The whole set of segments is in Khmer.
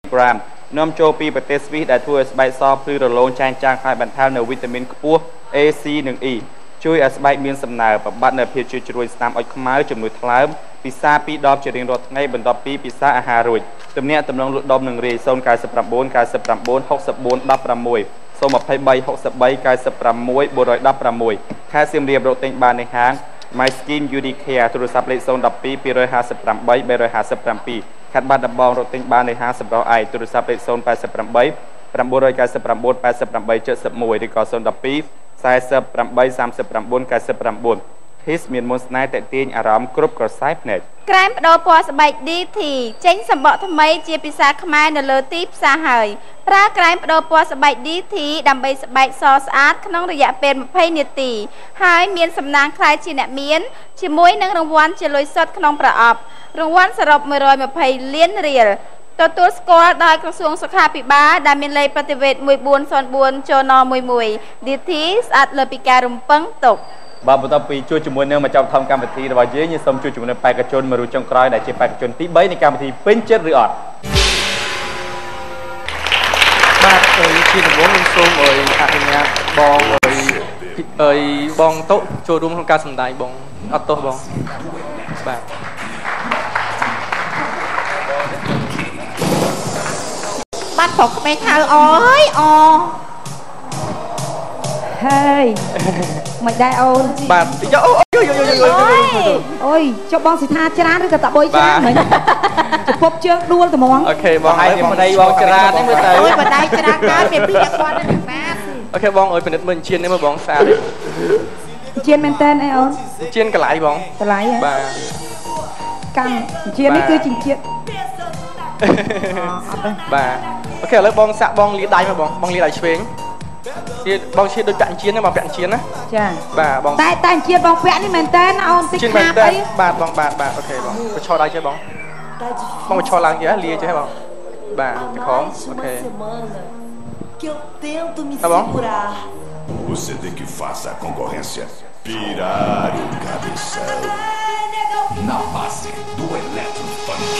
gram នាំចូលពីប្រទេសស្វីសដែលធ្វើឲ្យស្បែកសភ្លឺរលោងចែងចាំងហើយបន្ថែមនូវវីតាមីនខ្ពស់ A C និង E ជួយឲ្យស្បែកមានសំណើមបំបត្តិនូវភាពជ្រួញស្នាមអុចខ្មៅជំនួយថ្លើមពិសា2ដបជារៀងរាល់ថ្ងៃបន្ទាប់ពីពិសាអាហាររួចទំនាក់ទំនងលក់ដុំនឹងរាយ099 99 64 16 023 63 96 416 ខែសៀមរាបរកទិញបាននៅហាង My Skin Beauty Care ទូរស័ព្ទលេខ012 258 357 ខេត្តបាត់ដំបងរកទិញបាននៅហាងសម្រស់ឯកទូរស័ព្ទលេខ088 999 88 71 ឬក៏012 48 39 99 His មានមុនស្នេហ៍តេទៀងអារម្មណ៍គ្រប់ក្រសែភ្នែកក្រែមបដូរពណ៌ស្បែក DT ចេញសម្បកថ្មីជាភាសាខ្មែរនៅលើទីផ្សារហើយប្រើក្រែមបដូរពណ៌ស្បែក DT ដើម្បីស្បែកសស្អាតក្នុងរយៈពេល20នាទីហើយមានសំណាងខ្លាយជាអ្នកមានជាមួយនឹងរង្វាន់ជាលុយសុទ្ធក្នុងប្រអប់រង្វាន់សរុប120លានរៀលទទួលស្គាល់ដោយក្រសួងសុខាភិបាលដែលមានលេខប្រតិវេត1404ចូលណ11 DT ស្អាតលើពីការរំពឹងទុកបាទបន្ទាប់ពីជួយជាមួយនឹងមកចាប់ថមកម្មវិធីរបស់យើងសូមជួយជាមួយនឹងបេក្ខជនមួយរូបចុងក្រោយដែលជាបេក្ខជនទី3នៃកម្មវិធីពេញចិត្តឬអត់បាទជាដំបូងខ្ញុំសូមអនុញ្ញាតបងបងតុចូលរួមក្នុងការសម្ដែងបងអត់ទោសបងបាទបាត់ប្រុសក្មេងហៅអើយអហើយមិនដែរអូនបាទអូយចុះបងសិដ្ឋាច្រើនឬក៏តាបុយច្រើនមិញចំពប់ជើងដួលត្មងអូខេបងហើយប្តីបងច្រើននេះមើលទៅអូយបដៃច្រើនកើតមានពីតែគាត់នឹងណាអូខេបងអើយពិនិត្យមើលជៀននេះមើលបងស្អាតជៀនមែនតើអីអូនជៀនកន្លៃបងកន្លៃបាទកាន់ជៀននេះគឺជញ្ជាតិបាទអូខេឥឡូវបងសាក់បងលាដៃមកបងលាដៃឆ្វេងទៀតបងឈៀនដូចពាក់អញ្ជៀនណាបងពាក់អញ្ជៀនណាចាបាទបងតែអញ្ជៀនបងពាក់នេះមែនតើអូនតិចខាប់អីបាទបងបាទអូខេបងបញ្ឈរដៃចេះបងបញ្ឈរឡើងចេះលាចេះបងបាទខំអូខេ O CD que faça a concorrência pirar o cabeção na base do Electrofunk.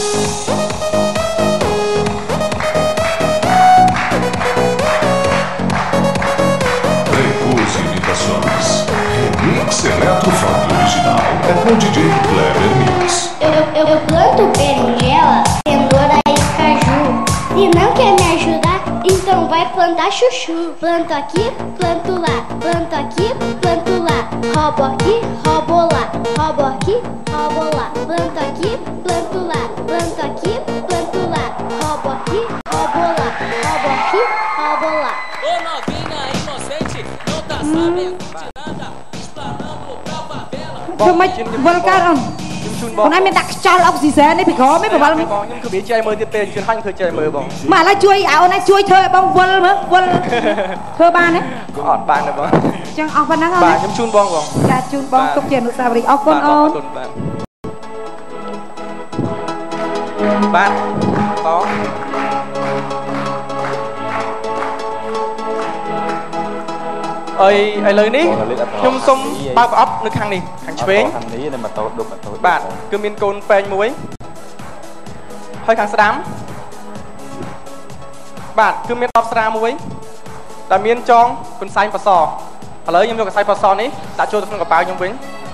Repouso Imitações. Remix Electrofunk original é com DJ Kleber Mix. Eu planto berinjela, cenoura e caju. E não quer me ajudar? Então vai plantar chuchu. Planto aqui, planto lá. Planto aqui, planto lá. Roubo aqui, roubo lá. Roubo aqui, roubo lá. Planto aqui, planto lá. Planto aqui, planto lá. Roubo aqui, roubo lá. Roubo aqui, roubo lá. Ô novinha inocente, não tá sabendo de nada. Explanando pra favela. ធ្វើម៉េចវល់កើតអូនបងឯងមានដាក់ខ្យល់អុកស៊ីសែននេះពីក្រោមឯងបងខ្ញុំគឺវាចែកមើលទៀតពេលជឿនហាញ់ធ្វើចែកមើលបងមកឥឡូវជួយឲ្យអូនឯងជួយធ្វើឲ្យបងវល់មើលវល់ធ្វើបានទេអត់បានទេបងចឹងអស់ប៉ុណ្ណឹងអូនបាទខ្ញុំជូនបងចាជូនបងទុកជាអនុស្សាវរីយ៍អរគុណអូនបាទតអីឥឡូវនេះខ្ញុំសុំបើកប្រអប់នៅខាងនេះខាងឆ្វេងខាងនេះនៅម៉ូតូឌុបម៉ូតូបាទគឺមានកូនពេងមួយហើយខាងស្ដាំបាទគឺមាន10ស្រាមួយដែលមានចងកន្សែងបសឥឡូវខ្ញុំយកកន្សែងបសនេះដាក់ចូលទៅក្នុងកប៉ាល់ខ្ញុំវិញ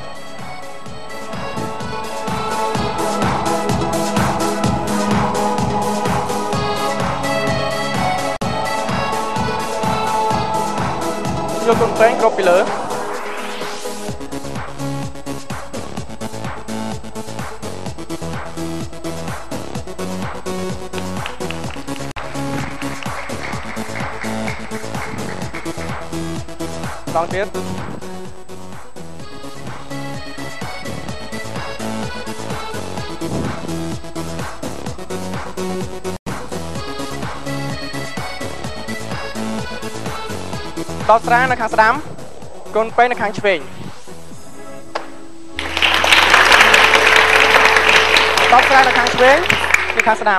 យកកូនពេងគ្រប់ពីលើដងទៀតដល់ស្រានៅខាងស្ដាំកូនពេងនៅខាងឆ្វេងដល់ស្រានៅខាងឆ្វេងនៅខាងស្ដាំ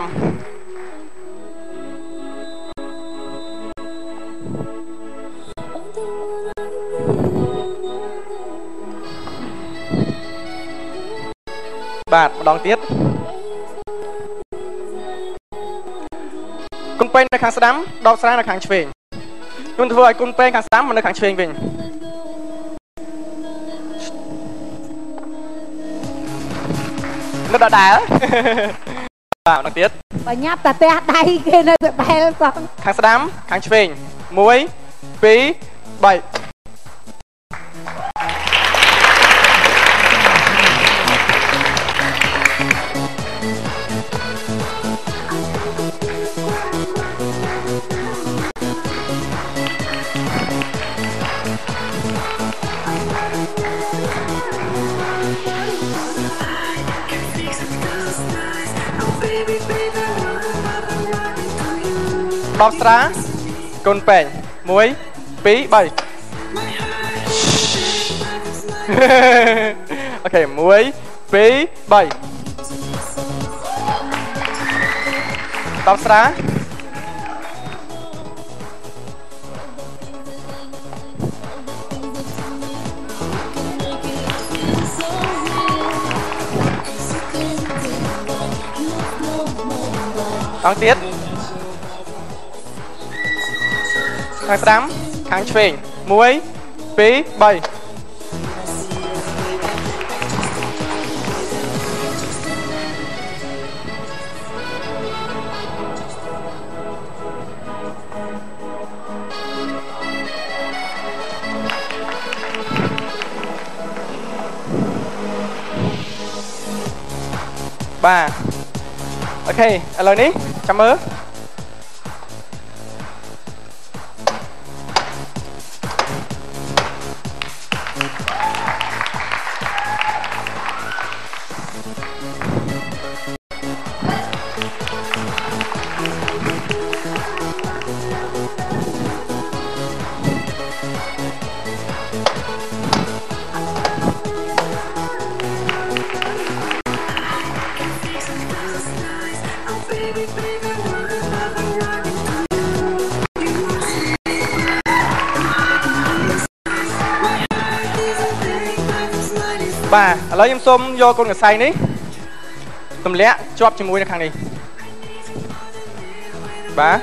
បាទម្ដងទៀតគុណពេញនៅខាងស្ដាំដកស្រានៅខាងឆ្វេងខ្ញុំធ្វើឲ្យគុណពេញខាងស្ដាំមកនៅខាងឆ្វេងវិញនៅដដែលបាទម្ដងទៀតបើញាប់តាផ្ទះដៃគេនៅដដែលសោះខាងស្ដាំខាងឆ្វេង1 2 3ដបស្រាកូនពេញ1 2 3 អូខេ1 2 3 ដបស្រាអងទៀតខាងស្ដាំខាងឆ្វេង1 2 3បាទអូខេឥឡូវនេះចាំមើលបាទឥឡូវខ្ញុំសូមយកកូនកសែងនេះទម្លាក់ជាប់ជាមួយនៅខាងនេះបាទ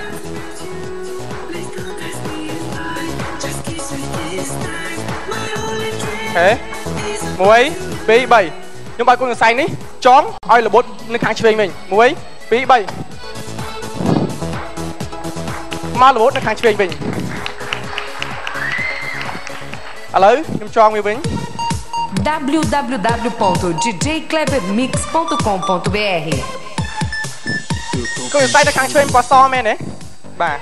ហេ1 2 3ខ្ញុំឲ្យកូនកសែងនេះចងឲ្យរបត់នៅខាងឆ្វេងវិញ1 2 3មករបត់នៅខាងឆ្វេងវិញឥឡូវខ្ញុំចងវាវិញ www.djklebermix.com.br កូនសៃទៅខាងឆ្វេងពណ៌សមែនទេបាទ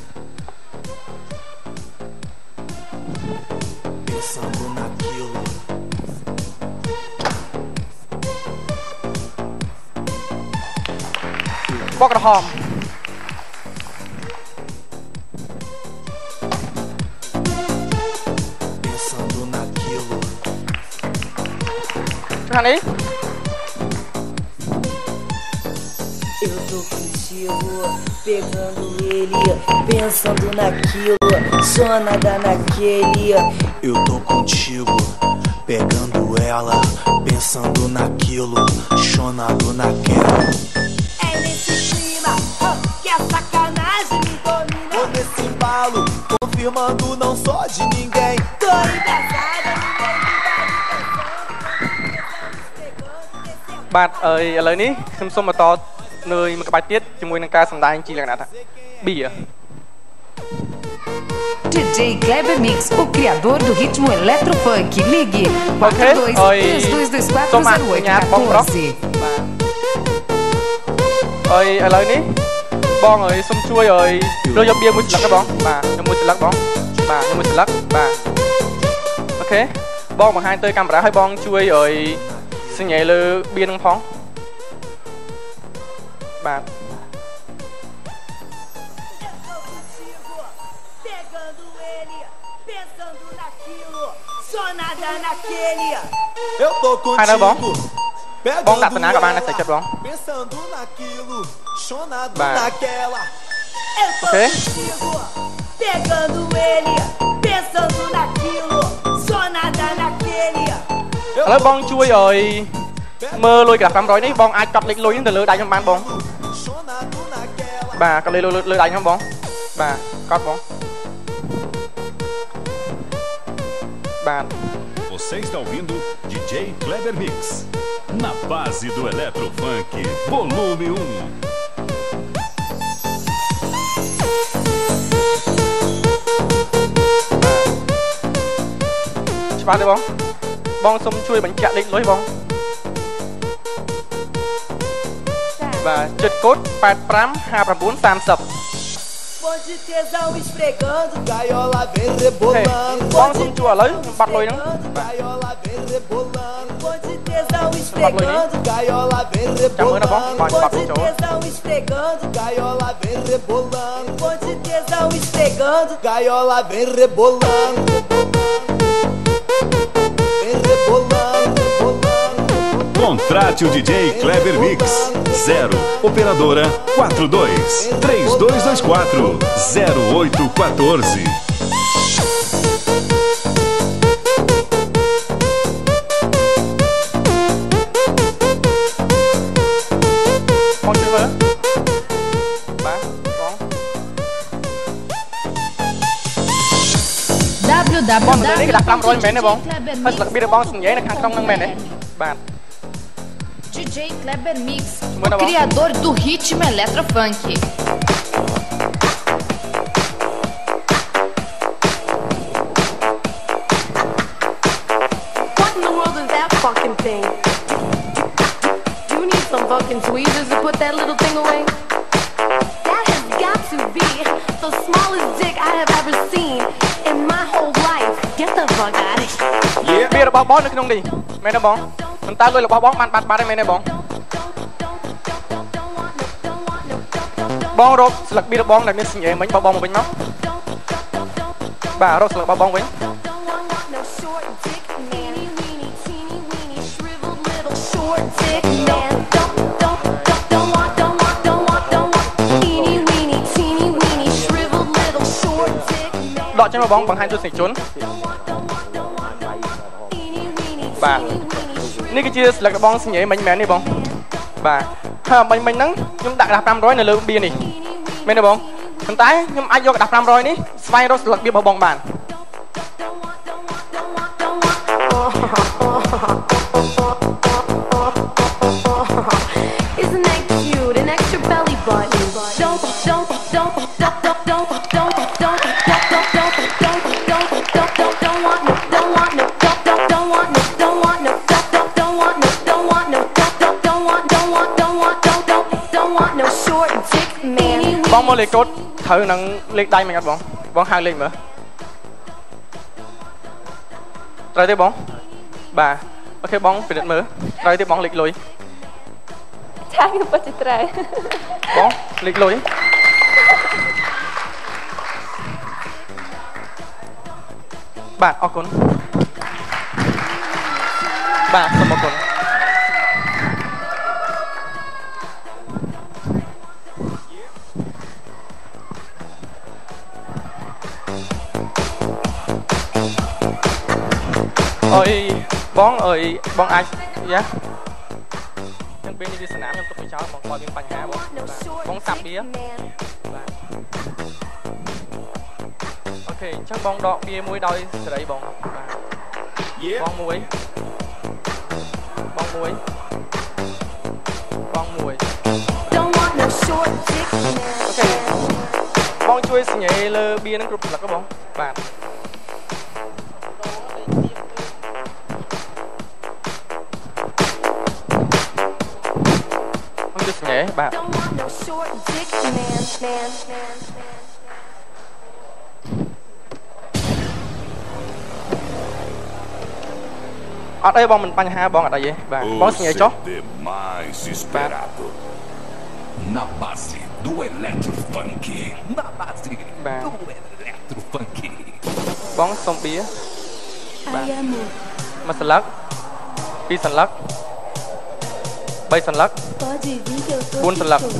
បកក្រហមខាងនេះ Eu tô contigo, pegando ele, pensando naquilo, só nada naquele. Eu tô contigo, pegando ela, pensando naquilo, chonado naquela. É nesse clima que a sacanagem me domina. Tô nesse embalo, confirmando não só de ninguém. Tô embaçada, ninguém បាទឥឡូវនេះខ្ញុំសូមបន្តនៅមួយក្បាច់ទៀតជាមួយនឹងការសម្ដែងជាលក្ខណៈថា Bia DJ Kleber Mix, o criador do ritmo electro-funk. Ligue 4232240814. ហើយឥឡូវនេះបងអើយសូមជួយអើយរើយកបៀមួយស្លឹកណាបងបាទខ្ញុំមួយស្លឹកបងបាទខ្ញុំមួយស្លឹកបាទអូខេបងបង្ហាញទៅកាមេរ៉ាឲ្យបងជួយអើយសញ្ញាលើបៀនឹងផងបាទ Eu tô contigo, bom đặt na các bạn sẽ chụp bóng pensando naquilo, chonado naquela. Eu tô contigo, pegando ele, pensando naquilo, só nada naquele. ឥឡូវបងជួយអើយមើលលុយក្រាស់500នេះបងអាចកត់លេខលុយទៅលើដៃខ្ញុំបានបង bà có lưới đánh không bóng bà cót bóng bà. Você está ouvindo DJ Kleber Mix na base do Eletrofunk, volume 1. ច្បាស់ទេបងបងសុំជួយបញ្ជាក់លេខលុយបងបាទចិត្តកូដ855930 Bonde tesão esfregando, gaiola vem rebolando. បងសុំជួយឥឡូវខ្ញុំបាត់លុយហ្នឹង Gaiola vem rebolando. Bonde tesão esfregando, gaiola vem rebolando. Bonde tesão esfregando, gaiola vem rebolando. Bonde tesão esfregando, gaiola vem rebolando. Vem rebolando, rebolando. Contrate o DJ Kleber Mix 0 operadora 42 3224 0814. Con chơi với ba con con mình lấy cái đặt 500 mét này bông hết là biết được bông giấy là khăn không năng mét đấy bạn. DJ Kleber Mix, o criador do ritmo eletrofunk. What in the world is that fucking thing? Do you need some fucking tweezers to put that little thing away? That has got to be the smallest dick I have ever seen in my whole life. Get the fuck out of here. Yeah. Biết được bóng nó không đi, mẹ nó bóng. Mình ta lôi là bóng bắn đây mẹ này bóng. Bóng rốt là biết được bóng là nên xin nhẹ mình bóng một bên máu. Bà rốt là bóng với. Đọ cho nó bóng bằng 2 chuột xịt trốn. Bà ní cái chia là cái bóng xin nhảy mạnh mẽ này bóng bà ha mình nắng nhưng đặt đạp 500 này lượng bia này mấy này bóng thằng tái nhưng ai vô đạp 500 ní xoay đó là bia bao bóng bàn. Isn't that cute? An extra belly button. Bóng một lệch cốt thử nắng lệch đây mình ăn bóng bóng 2 lệch nữa rồi tiếp bóng bà ok bóng phải định mở rồi tiếp bóng lệch lùi bóng lệch lùi bà ở con bà xong một con. Ơi bóng ơi bóng ai dạ nhưng bên đi sân nám nhưng tôi phải cháu bóng coi bên bánh há bóng sạp bia ok chắc bóng đọ bia muối đôi sẽ đấy bóng bóng muối bóng muối bóng muối ok bóng chui sẽ nhảy lơ bia nó group là các bóng bạn. Nhé bà ở đây bóng mình bắn 2 bóng ở đây vậy bà bóng nhảy chó na base do Eletrofunk, na base do Eletrofunk. Bóng xong bia mà sân lắc đi sân lắc bay sân lắc 4 sân lắc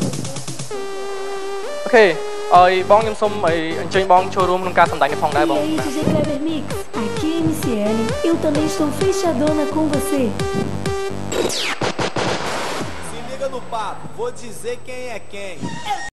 ok ơi bóng nhâm xôm ấy anh chơi bóng cho room ca đánh cái phòng đai bóng. E aí, DJ Kleber Mix, aqui é MCL, eu também estou fechadona com você. Se liga no papo, vou dizer quem é quem.